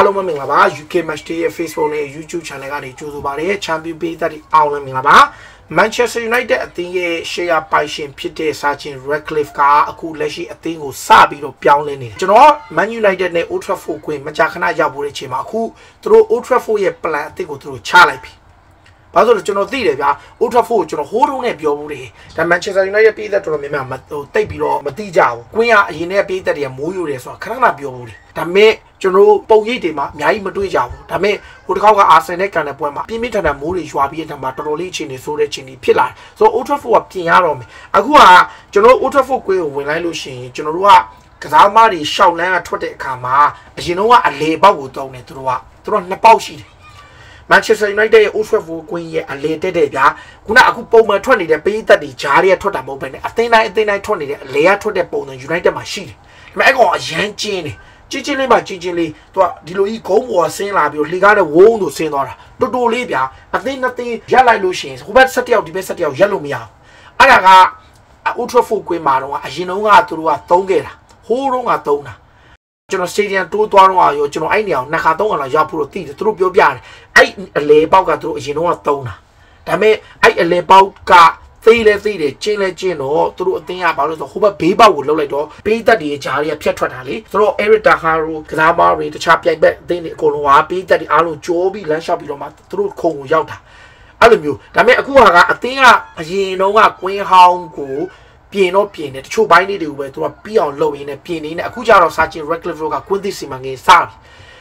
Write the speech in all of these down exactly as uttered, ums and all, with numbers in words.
အားလုံးမင်္ဂလာပါ U K Match Day ရဲ့ Facebook နဲ့ YouTube Channel ကနေကြိုဆိုပါရစေ Champion ပေးသက်အောင်လည်းမင်္ဂလာပါ Manchester United အသင်းရဲ့ share ပိုင်ရှင်ဖြစ်တဲ့ Sir Ratcliffe ကအခုလက်ရှိအသင်းကိုစပြီးတော့ပြောင်းလဲနေတယ်ကျွန်တော် Man United နဲ့ Old Trafford ကိုမကြာခဏရောက်ဖို့တဲ့အချိန်မှာအခုသူတို့ Old Trafford ရဲ့ plan အသစ်ကိုသူတို့ချလိုက်ပြီဘာလို့လဲကျွန်တော်သိတယ်ဗျာ Old Trafford ကိုကျွန်တော်ဟိုးတုံးနဲ့ပြောမှုတွေဒါ Manchester United ပြည်သက်တော်တော်များများမဟိုတိတ်ပြီးတော့မသိကြဘူးကွင်းကအရင်နဲ့ပြည်သက်တွေကမိုးယူတယ်ဆိုတော့ခဏခဏပြောမှုတွေဒါမဲ့ကျွန်တော်ပုံရိပ်တွေမှာအများကြီးမတွေ့ကြဘူးဒါမဲ့ဟိုတစ်ခေါက်ကအာဆင်နယ်ကန်တဲ့ပွဲမှာပြင်းပြထန်ထန်မိုးတွေရွာပြီးတဲ့မှာတော်တော်လေးအချိန်နေဆိုးတဲ့ချိန်တွေဖြစ်လာတယ်ဆိုတော့ Old Trafford ကပြင်ရတော့မယ်အခုကကျွန်တော် Old Trafford ကိုဝင်လိုက်လို့ရှိရင်ကျွန်တော်တို့ကကစားသမားတွေရှောက်လန်းကထွက်တဲ့အခါမှာအရင်တော့ကအလေပေါက်ကိုတုံးတယ်သူတို့ကသူတို့နှစ်ပေါက်ရှိတယ်Manchester United ရဲ့ Old Trafford ကွင်းရဲ့အလေတက်တဲ့ဗျာခုနအခုပုံမှန်ထွက်နေတဲ့ပေးသက်တွေဂျားတွေကထွက်တာမဟုတ်ဘဲနဲ့အသင်းတိုင်းအသင်းတိုင်းထွက်နေတဲ့အလေကထွက်တဲ့ပုံစံ United မှာရှိတယ်ဒါပေမဲ့အဲ့ကောင်အရန်ကျင်းတယ်ချင်းချင်းလေးမှချင်းချင်းလေးသူကဒီလိုကြီးဂုံးပေါ်ဆင်းလာပြီးလှေကားတဲ့ဝုန်းတို့ဆင်းသွားတာတူတူလေးဗျာအသင်းနှစ်သင်းရက်လိုက်လို့ရှိရင်ဟိုဘက်ဆက်တယောက်ဒီဘက်ဆက်တယောက်ရက်လို့မရဘူးအဲ့ဒါက Old Trafford ကွင်းမှာတော့အရင်တုန်းကသူတို့ကသုံးခဲ့တာဟိုးတုန်းကသုံးတာကျွန်တော် stadium တိုးသွားတော့ရောကျွန်တော်အဲ့နေအောင်နှစ်ခါသုံးခါလောက်ရောက်ဖို့တော့တည်တယ်သူတို့ပြောပြတယ်အဲ့အလေပေါက်ကသူတို့အရင်တော့သုံးတာဒါပေမဲ့အဲ့အလေပေါက်ကသေးလဲသေးတယ်ကျင်းလဲကျင်းတော့သူတို့အတင်းရဘာလို့ဆိုဟိုဘက်ဘေးပေါက်ကိုလှုပ်လိုက်တော့ပေးသက်တွေဂျားတွေကဖြတ်ထွက်တာလေသူတို့ Eric Taharo ကစားမားတွေတခြားပြိုင်ဘက်အတင်းတွေအကုန်လုံးဟာပေးသက်တွေအားလုံးကြိုးပြီးလမ်းလျှောက်ပြီးတော့မှသူတို့ခုံကိုရောက်တာအဲ့လိုမျိုးဒါပေမဲ့အခုကအတင်းကအရင်တော့ကကွင်းဟောင်းကိုပြင်တော့ပြင်တယ်တချို့ဘိုင်းလေးတွေကိုပဲသူကပြီးအောင်လုပ်ရင်းနဲ့ပြင်နေနဲ့အခုကျတော့ Sir Ratcliffe ကကွင်းသစ်စီမံကိန်းစပြီ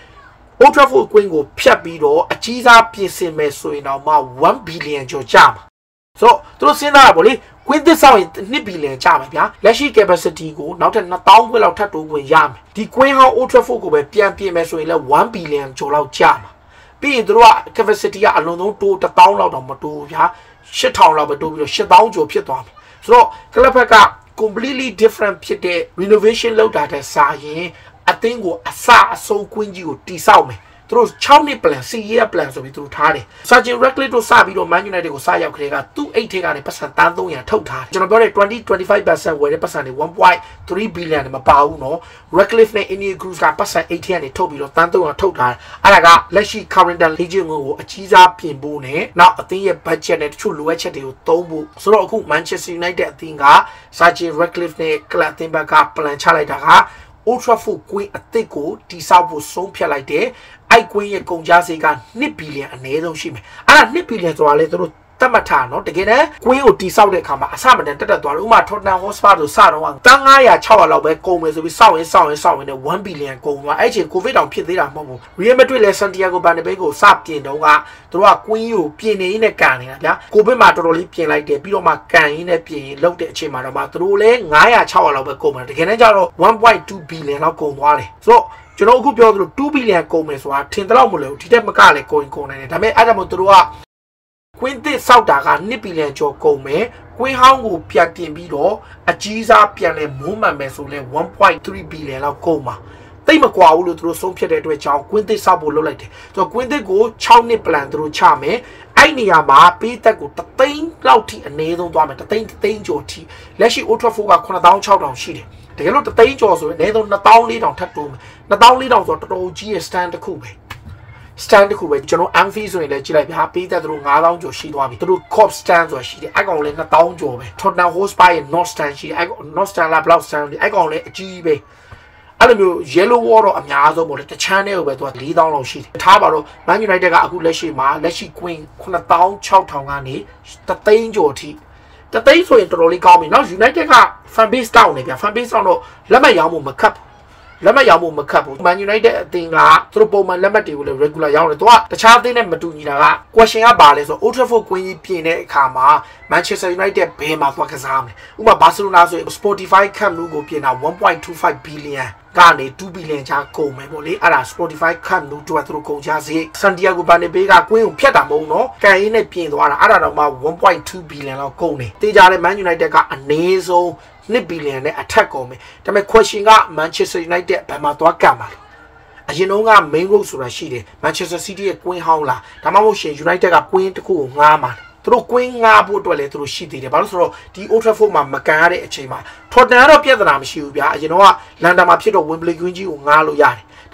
Old Trafford ကွင်းကိုဖြတ်ပြီးတော့အကြီးစားပြင်ဆင်မယ်ဆိုရင်တော့မှone billion ကျော်ကျမှာဆိုတော့သူတို့စဉ်းစားတာပေါ့လေကွင်းသစ်ဆောက်ရင်two billion ကျမှာဗျာလက်ရှိ capacity ကိုနောက်ထပ်two thousandခွဲလောက်ထပ်တိုးခွင့်ရမယ်ဒီကွင်းဟောင်း Old Trafford ကိုပဲပြန်ပြင်မယ်ဆိုရင်လည်းone billion ကျော်လောက်ကျမှာပြီးရင်သူတို့က capacity ကအလုံးစုံတိုးone thousandလောက်တော့မတိုးဗျာeight thousandလောက်ပဲတိုးပြီးတော့eight thousandကျော်ဖြစ်သွားမယ်ဆိုတော့ကလပ်ဘက်က completely different ဖြစ်တဲ့ renovation လုပ်တာတဲ့စာရင်အသင်းကိုအစအဆုံးကွင်းကြီးကိုတိဆောက်မယ်သူတို့sixနှစ် plan six year plan ဆိုပြီးသူတို့ထားတယ် Sir Ratcliffe တို့စပြီးတော့ Man United ကိုစရောက်ခရဲကသူ့အိတ်ထဲကနေပတ်စံthree hundredထုတ်ထားတယ်ကျွန်တော်ပြောတဲ့twenty to twenty-five percent ဝယ်တဲ့ပတ်စံတွေone point three billion နဲ့မပါဘူးเนาะ Ratcliffe နဲ့ Ineos Group ကပတ်စံeightကနေထုတ်ပြီးတော့three hundredထုတ်ထားတယ်အဲ့ဒါကလက်ရှိ current legend ကိုအကြီးစားပြင်ဖို့နဲ့နောက်အသင်းရဲ့ budget နဲ့တချို့လိုအပ်ချက်တွေကိုသုံးဖို့ဆိုတော့အခု Manchester United အသင်းက Sir Ratcliffe နဲ့ club အသင်းဘက်က plan ချလိုက်တာကOld Trafford ကွင်းအသစ်ကိုတိဆောက်ဖို့ဆုံးဖြတ်လိုက်တယ်အဲ့ကွင်းရဲ့ကုန်ကျစရိတ်ကtwo billion အနည်းဆုံးရှိမယ်အဲ့ဒါtwo billionဆိုတာလေသူတို့တတ်မှတ်ထားနော်တကယ်တမ်းကွင်းကိုတိဆောက်တဲ့အခါမှာအစမတန်တက်တက်သွားတယ်ဥပမာ Tottenham Hotspur ဆိုစတော့five hundred six hundredလောက်ပဲကုန်မယ်ဆိုပြီးစောင့်ရင်စောင့်ရင်စောင့်ရင်one billion ကုန်သွားအဲ့ချိန် COVID တောင်ဖြစ်သေးတာမဟုတ်ဘူး Real Madrid လဲ Santiago Bernabeu ကိုစပြင်တော့ကသူတို့ကကွင်းကိုပြင်နေရင်းနဲ့ကန်နေတာဗျာ COVID မှာတော်တော်လေးပြင်လိုက်တယ်ပြီးတော့မှကန်ရင်းနဲ့ပြင်ရင်လောက်တဲ့အချိန်မှာတော့မှသူတို့လဲfive hundred six hundredလောက်ပဲကုန်မှာတကယ်တမ်းကျတော့one point two billion လောက်ကုန်သွားတယ်ဆိုတော့ကျွန်တော်အခုပြောသလိုtwo billion ကုန်မယ်ဆိုတာထင်တယ်လို့မလို့ဒီတက်မကလည်းကုန်ကုန်နေတယ်ဒါပေမဲ့အဲ့ဒါမို့သူတို့ကကွင်းသစ်စောက်တာကtwo billion ကျော်ကုန်မယ်ကွင်းဟောင်းကိုပြန်ပြင်ပြီးတော့အကြီးစားပြန်လဲမွမ်းမှန်မယ်ဆိုလဲone point three billion လောက်ကုန်မှာတိတ်မကွာဘူးလို့သူတို့ဆုံးဖြတ်တဲ့အတွက်ကြောင့်ကွင်းသစ်စောက်ဖို့လုပ်လိုက်တယ်ဆိုတော့ကွင်းသစ်ကိုsixနှစ် plan သူတို့ချမယ်အဲ့နေရာမှာပေးသက်ကိုoneသိန်းလောက်ထိအနည်းဆုံးသွားမယ်oneသိန်းoneသိန်းကျော်ထိလက်ရှိ Old Trafford ကnine thousand six thousandရှိတယ်တကယ်လို့oneသိန်းကျော်ဆိုရင်အနည်းဆုံးtwo thousand four thousandထပ်တိုးမယ်two thousand four thousandဆိုတော့တော်တော်ကြီးရဲ့ stand တစ်ခုပဲ stand တစ်ခုပဲကျွန်တော် Anfield ဆိုရင်လည်းကြည့်လိုက်ဗျာပေးသက်သူတို့five thousandကျော်ရှိသွားပြီသူတို့ Cop stand ဆိုတာရှိတယ်အဲ့ကောင်လည်းtwo thousandကျော်ပဲ Tottenham Hotspur ရဲ့ North stand ရှိတယ်အဲ့ကောင် North stand လား Block stand အဲ့ကောင်လည်းအကြီးပဲအဲ့လိုမျိုး Yellow Wall တော့အများဆုံးပေါ့လေတချမ်းနဲ့ပဲသူကfour thousandလောက်ရှိတယ်ထားပါတော့ Man United ကအခုလက်ရှိမှာလက်ရှိ Queen nine thousand six thousandကနေoneသိန်းကျော်ထိတသိန်းဆိုရင်တော်တော်လေးကောင်းပြီเนาะ United က fan base တောင်းနေဗျာ fan base တောင်းတော့လက်မှတ်ရောင်းဖို့မခက်ဘူးလက်မှတ်ရောင်းဖို့မခက်ဘူး Man United အသင်းကသူတို့ပုံမှန်လက်မှတ်တွေကိုလည်း regular ရောင်းတယ်သူကတခြားအသင်းနဲ့မတူညီတာက question ကပါလဲဆို Old Trafford ကွင်းကြီးပြင်တဲ့အခါမှာ Manchester United ဘယ်မှာသွားကစားမလဲဥပမာ Barcelona ဆိုရင် Spotify Camp Nou ကိုပြင်တာone point two five billion ကနေtwo billion ချာကုန်မယ်ပေါ့လေအဲ့ဒါ Spotify Camp Nou တို့ကသူတို့ကုန်ကြစေ Santiago Bernabeu ကကွင်းကိုဖြတ်တာမဟုတ်နော်ကန်ရင်းနဲ့ပြင်သွားတာအဲ့ဒါတော့မှone point two billion လောက်ကုန်တယ်တေးကြတဲ့ Man United ကအနည်းဆုံးtwo billion နဲ့အထက်ကုန်မယ်ဒါပေမဲ့ question က Manchester United ဘယ်မှာသွားကပ်မှာလဲအရင်တော့က main road ဆိုတာရှိတယ် Manchester City ရဲ့ကွင်းဟောင်းလားဒါမှမဟုတ်ရှင် United ကကွင်းတစ်ခုကိုငားမှာသူတို့ကွင်းငားဖို့အတွက်လည်းသူတို့ရှိသေးတယ်ဘာလို့ဆိုတော့ဒီ Old Trafford မှာမကန်ရတဲ့အချိန်မှာ Tottenham တော့ပြဿနာမရှိဘူးဗျာအရင်တော့က London မှာဖြစ်တော့ Wembley ကွင်းကြီးကိုငားလို့ရတယ်ဒါပေမဲ့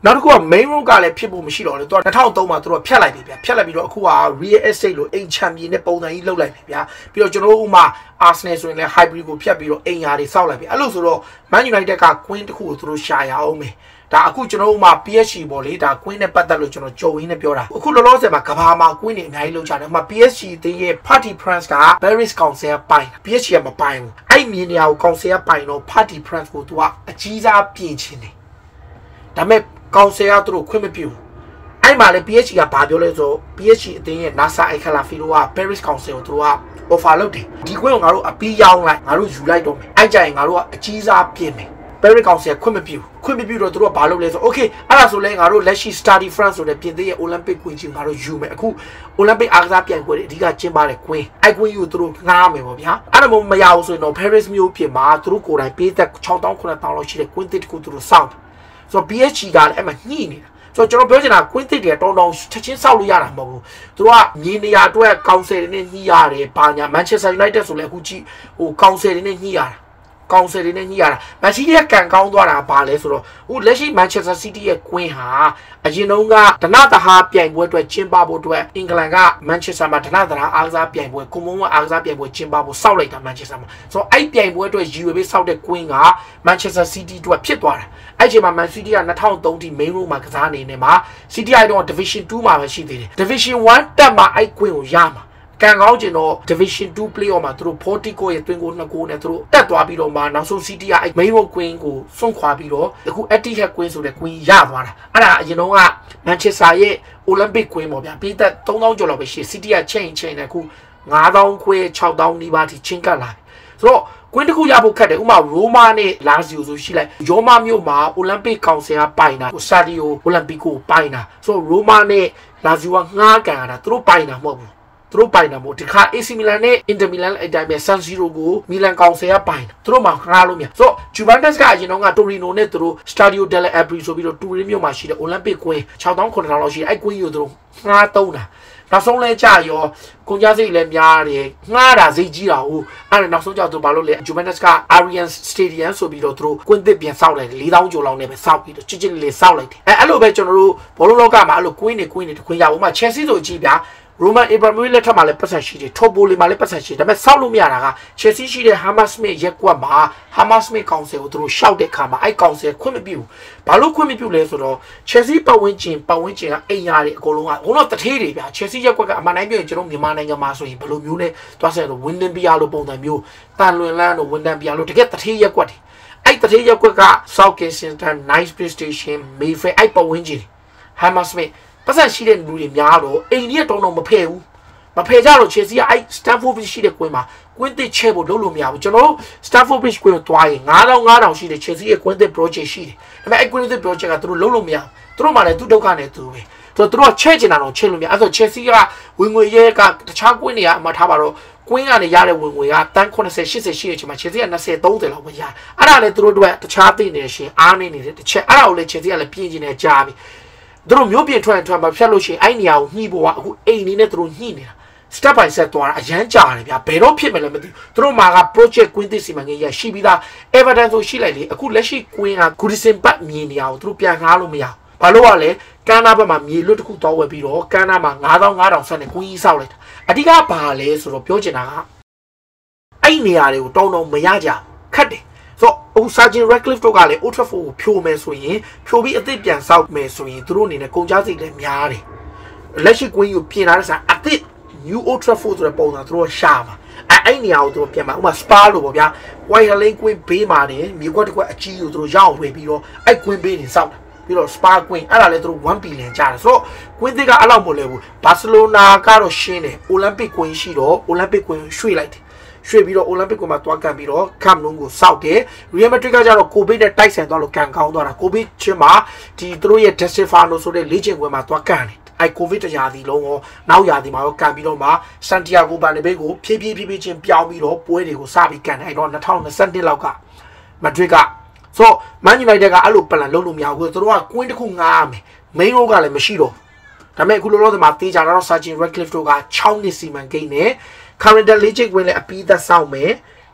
နောက်တစ်ခုက main road ကလည်းဖြစ်ဖို့မရှိတော့လေသူကtwo thousand threeမှာသူတို့ဖြတ်လိုက်ပြီဗျာဖြတ်လိုက်ပြီးတော့အခုက real estate လို့အိမ်ချမ်းမြေနဲ့ပုံစံကြီးလုပ်လိုက်ပြီဗျာပြီးတော့ကျွန်တော်တို့ဥမာ Arsenal ဆိုရင်လည်း hybrid ကိုဖြတ်ပြီးတော့အိမ်ယာတွေစောက်လိုက်ပြီအဲ့လိုဆိုတော့ Man United က Queen တစ်ခုကိုသူတို့ရှာရအောင်မယ်ဒါအခုကျွန်တော်တို့မှာ P S G ပေါ့လေဒါ Queen နဲ့ပတ်သက်လို့ကျွန်တော်ကြုံရင်းနဲ့ပြောတာအခုလောလောဆယ်မှာကဘာမှာ Queen တွေအများကြီးလုပ်ကြတယ်ဥမာ P S G တင်းရဲ့ Party France က Paris Council ပိုင် P S G ကမပိုင်ဘူးအဲ့မြင်နေရကို Council ပိုင်တော့ Party France ကိုသူကအကြီးစားပြင်ချင်တယ်ဒါပေမဲ့ Council ကသူတို့ခွင့်မပြုအဲ့မှာလေ P S G ကဘာပြောလဲဆို P S G အတင်းရဲ့ NASA အိုက်ခလာဖီလိုက Paris Council ကိုသူတို့က offer လုပ်တယ်ဒီကွင်းကိုငါတို့အပီးရောင်းလိုက်ငါတို့ယူလိုက်တော့မယ်အဲ့ကြရင်ငါတို့ကအကြီးစားပြင်မယ်Paris Council ခွင့်မပြုခွင့်မပြုတော့သူတို့ကဘာလုပ်လဲဆို okay အဲ့ဒါဆိုလဲငါတို့လက်ရှိ Study France ဆိုတဲ့ပြင်သစ်ရဲ့ Olympic ကွင်းကြီးငါတို့ယူမယ်အခု Olympic အားကစားပြိုင်ပွဲတွေအဓိကကျင်းပတဲ့ကွင်းအဲ့ကွင်းကြီးကိုသူတို့ငှားမယ်ပေါ့ဗျာအဲ့ဒါမှမရဘူးဆိုရင်တော့ Paris မြို့ပြင်မှာသူတို့ကိုယ်တိုင်ပေးသက်six thousand nine thousandလောက်ရှိတဲ့ကွင်းတစ်ခုသူတို့စောင့်ဆိုတော့ P S G ကလည်းအဲ့မှာညှိနေတာဆိုတော့ကျွန်တော်ပြောချင်တာကွင်းတစ်တွေတောင်းတောင်းချက်ချင်းစောက်လို့ရတာမဟုတ်ဘူးသူတို့ကမြေနေရာအတွက်ကောင်ဆယ်တွေနဲ့ညှိရတယ်ဘာညာ Manchester United ဆိုလဲအခုကြည့်ဟိုကောင်ဆယ်တွေနဲ့ညှိရတာကောင်ဆယ်တွေနဲ့ညှိရတာမန်စီးတီးရဲ့ကန်ကောင်းသွားတာဘာလဲဆိုတော့ဟိုလက်ရှိ Manchester City ရဲ့ကွင်းဟာအရင်တုန်းကဒနသဟာပြိုင်ပွဲအတွက်ကျင်းပဖို့အတွက်အင်္ဂလန်က Manchester မှာဒနသဟာအားကစားပြိုင်ပွဲကွန်မွန်အားကစားပြိုင်ပွဲကျင်းပဖို့စောက်လိုက်တာ Manchester မှာဆိုတော့အဲ့ပြိုင်ပွဲအတွက်ရည်ရွယ်ပြီးစောက်တဲ့ကွင်းက Manchester City အတွက်ဖြစ်သွားတာအဲ့ချိန်မှာ Man City ကtwo thousand threeထိ main road မှာကစားနေနေမှာ City ကတော့ Division two မှာပဲရှိသေးတယ် Division one တက်မှာအဲ့ကွင်းကိုရမှာကန်ကောင်းကျင်တော့ Division two playoff မှာသူတို့Porticoရဲ့တွင်းကိုtwo goalနဲ့သူတို့တက်သွားပြီးတော့မှနောက်ဆုံး City ကအဲ့ main road queen ကိုစွန့်ခွာပြီးတော့အခု Etihad queen ဆိုတဲ့ queen ရသွားတာအဲ့ဒါအရင်တော့က Manchester ရဲ့ Olympic queen ပေါ့ဗျာပြီးသက်three thousandကျော်လောက်ပဲရှိ City ကချိန်ချိန်နဲ့အခုfive thousandခွဲsix thousandနီးပါးထိချင်းကပ်လာပြီဆိုတော့ကွင်းတစ်ခုရဖို့ခက်တယ်ဥမာရိုမာနဲ့လာဇီယိုဆိုရှိလိုက်ရောမာမြို့မှာ Olympic Council ကပိုင်တာ Stadio Olimpico ပိုင်တာဆိုတော့ရိုမာနဲ့လာဇီယိုကငှားကန်ရတာသူတို့ပိုင်တာမဟုတ်ဘူးသူတို့ပိုင်တာမို့ဒီခါ A C Milan နဲ့ Inter Milan အတိုင်းပဲ San Siro ကို Milan Council ကပိုင်သူတို့မှခါလို့မြဆိုတော့ Juventus ကအရင်တော့က Torino နဲ့သူတို့ Stadio delle Alpi ဆိုပြီးတော့ Turin မြို့မှာရှိတဲ့ Olympic ကွင်းsix thousand nine thousandလောက်ရှိတယ်အဲ့ကွင်းကိုသူတို့ငှားသုံးတာနောက်ဆုံးလဲကြာရောကုန်ကြစိတ်လည်းများတယ်ငှားတာစိတ်ကြီးတာဟုတ်အဲ့ဒါနောက်ဆုံးကြောက်သူဘာလို့လဲ Juventus က Allianz Stadium ဆိုပြီးတော့သူတို့ကွင်းသစ်ပြန်ဆောက်လိုက်တယ်four thousandကျော်လောက်နဲ့ပဲဆောက်ပြီးတော့ချစ်ချစ်လေးလေးဆောက်လိုက်တယ်အဲ့အဲ့လိုပဲကျွန်တော်တို့ဘောလုံးလောကမှာအဲ့လိုကွင်းနေကွင်းနေတခွင်းရအောင်မှ Chelsea ဆိုကြည့်ဗျာRoman Abramovich လက်ထက်မှာလည်းပတ်သက်ရှိတယ် Topoli မှာလည်းပတ်သက်ရှိတယ်ဒါပေမဲ့စောက်လို့မရတာက Chelsea ရှိတဲ့ Hammersmith ရက်ကွက်မှာ Hammersmith Council ကိုသူတို့ရှောက်တဲ့ခါမှာအဲ့ Council ခွင့်မပြုဘူးဘာလို့ခွင့်မပြုလဲဆိုတော့ Chelsea ပတ်ဝန်းကျင်ပတ်ဝန်းကျင်ကအိမ်ယာတွေအကုန်လုံးကဘုံတော့တထေးတွေဗျာ Chelsea ရက်ကွက်ကအမှန်တိုင်းပြောရင်ကျွန်တော်မြန်မာနိုင်ငံမှာဆိုရင်ဘယ်လိုမျိုးလဲသွားဆက်လို့ Winden Pier လို့ပုံစံမျိုးတန်လွင်လန်းတို့ Winden Pier လို့တကယ်တထေးရက်ကွက်တွေအဲ့တထေးရက်ကွက်က South Kensington Nice Police Station Mayfair အဲ့ပတ်ဝန်းကျင် Hammersmithပတ်သက်ရှိတဲ့လူတွေများတော့အိမ်ကြီးတုံးတော့မဖယ်ဘူးမဖယ်ကြတော့ Chelsea ကအဲ့ Stamford Bridge ရှိတဲ့ကွင်းမှာကွင်းသစ်ချဲဖို့လုပ်လို့မရဘူးကျွန်တော်တို့ Stamford Bridge ကွင်းကိုတွားရင်five thousand five thousandရှိတယ် Chelsea ရဲ့ကွင်းသစ် project ရှိတယ်ဒါပေမဲ့အဲ့ကွင်းသစ် project ကသူတို့လုပ်လို့မရဘူးသူတို့မှလည်းသူ့ဒုက္ခနဲ့သူပဲဆိုတော့သူတို့ကချဲ့ကျင်တာတော့ချဲ့လို့မရအဲ့ဆို Chelsea ကဝင်ငွေရဲကတခြားကွင်းတွေကအမှတ်ထားပါတော့ကွင်းကနေရတဲ့ဝင်ငွေကတန်းeighty eightyရှိတဲ့အချိန်မှာ Chelsea ကtwenty thirtyလောက်ပဲရတယ်အဲ့ဒါလည်းသူတို့အတွက်တခြားသိနေရှင်အားနေနေတဲ့တစ်ချက်အဲ့ဒါကိုလည်း Chelsea ကလည်းပြင်ကျင်နေကြားပြီသူတို့မျိုးပြင်ထွက်ထွက်မှာဖြတ်လို့ရှိရင်အဲ့နေရာကိုညှိဖို့ကအခုအိမ်နေနဲ့သူတို့ညှိနေတာ step by step သွားတာအရန်ကြာတယ်ဗျာဘယ်တော့ဖြစ်မယ်လဲမသိဘူးသူတို့မှာက project ကွင်းသစ်စီမံကိန်းရရှိပြီးသား evidence ဆိုရှိလိုက်လေအခုလက်ရှိကွင်းက Goodison ပတ်မြင်နေရအောင်သူတို့ပြန်ငှားလို့မရဘူးဘာလို့ ကလဲကမ်းနားဘက်မှာမြေလွတ်တစ်ခုတောင်းဝယ်ပြီးတော့ကမ်းနားမှာfive thousand five thousandဆက်နေကွင်းကြီးဆောက်လိုက်တာအဓိကဘာလဲဆိုတော့ပြောချင်တာကအဲ့နေရာတွေကိုတောင်းတော့မရကြခက်တယ်ဆိုတော့ Sergeant Ratcliffe တို့ကလည်း Old Trafford ကိုဖြိုမယ်ဆိုရင်ဖြိုပြီးအသစ်ပြန်ဆောက်မယ်ဆိုရင်သူတို့အနေနဲ့ကုန်ကြစိတ်လည်းများတယ်လက်ရှိကွင်းကိုပြင်လာတဲ့ဆန်အသစ် New Old Trafford ဆိုတဲ့ပုံစံသူတို့ရှာမှာအဲ့အဲ့နေရာကိုသူတို့ပြန်မှာဥပမာ Spa လို့ပေါ့ဗျာ White Hart Lane ကွင်းဘေးမှာနေမြေကွက်တစ်ကွက်အကြီးကိုသူတို့ရအောင်ဝယ်ပြီးတော့အဲ့ကွင်းဘေးနေဆောက်တာပြီးတော့ Spa ကွင်းအဲ့ဒါလည်းသူတို့one billion ကျတယ်ဆိုတော့ကွင်းသစ်ကအဲ့လောက်မလဲဘူး Barcelona ကတော့ရှင်းတယ် Olympic ကွင်းရှိတော့ Olympic ကွင်းရွှေ့လိုက်တယ်ရွှေ့ပြီးတော့ Olympic ကိုမှတွားကန်ပြီးတော့ Camp Nou ကိုစောက်တယ် Real Madrid ကကျတော့ COVID နဲ့တိုက်ဆိုင်သွားလို့ကန်ကောင်းသွားတာ COVID ချင်းမှာဒီသူတို့ရဲ့ De Stefano ဆိုတဲ့လေ့ကျင့်ပွဲမှာတွားကန်တယ်အဲ့ COVID တရာသီလုံးရောနောက်ရာသီမှာရောကန်ပြီးတော့မှ Santiago Bernabeu ကိုဖြည်းဖြည်းဖြည်းဖြည်းချင်းပြောင်းပြီးတော့ပွဲတွေကိုစပြီးကန်တယ်အဲ့တော့twenty twenty-twoလောက်က Madrid ကဆိုတော့ Man United ကအဲ့လိုပလန်လုပ်လို့မရဘူးသူတို့ကကွင်းတစ်ခုငှားရမယ် Main road ကလည်းမရှိတော့ဒါပေမဲ့အခုလောလောဆယ်မှာတေးကြတော့ Sergeant Ratcliffe တို့ကsixနှစ်စီမံကိန်းနဲ့current legend ဝင်လဲအပီးသက်ဆောင်မယ်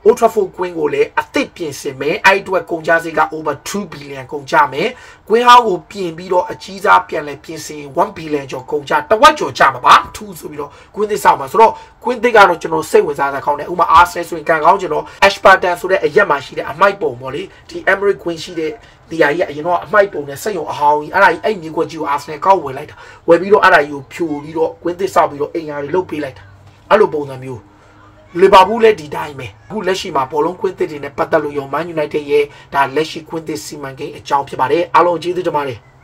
Old Trafford ကွင်းကိုလည်းအသစ်ပြင်ဆင်မယ်အဲ့အတွက်ကုန်ကျစရိတ်က over two billion ကုန်ကျမယ်ကွင်းဟောင်းကိုပြင်ပြီးတော့အကြီးစားပြန်လဲပြင်ဆင်one billion ကျော်ကုန်ကျတဝက်ကျော်ကျမှာပါထူးဆိုပြီးတော့ကွင်းသစ်ဆောက်မှာဆိုတော့ကွင်းသစ်ကတော့ကျွန်တော်စိတ်ဝင်စားတာကောင်းတယ်ဥပမာ Arsenal ဆိုရင်ကန်ကောင်းကျွန်တော် Ashburton ဆိုတဲ့အရက်မှာရှိတဲ့အမိုက်ပုံပေါ့လေဒီ Emirates ကွင်းရှိတဲ့ဒီအရာကြီးအရင်တော့အမိုက်ပုံနဲ့စက်ရုံအဟောင်းကြီးအဲ့ဒါကြီးအဲ့မြေကွက်ကြီးကို Arsenal ကောက်ဝယ်လိုက်တာဝယ်ပြီးတော့အဲ့ဒါကြီးကိုဖြိုပြီးတော့ကွင်းသစ်ဆောက်ပြီးတော့အိမ်ယာတွေလုတ်ပေးလိုက်တာအဲ့လိုပုံစံမျိုးလီဗာပူးလည်းဒီတိုင်းပဲအခုလက်ရှိမှာဘောလုံးကွင်းသစ်တွေနဲ့ပတ်သက်လို့ရော Man United ရဲ့ဒါလက်ရှိကွင်းသစ်စီမံကိန်းအကြောင်းဖြစ်ပါတယ်အားလုံးကျေးဇူးတင်ပါတယ်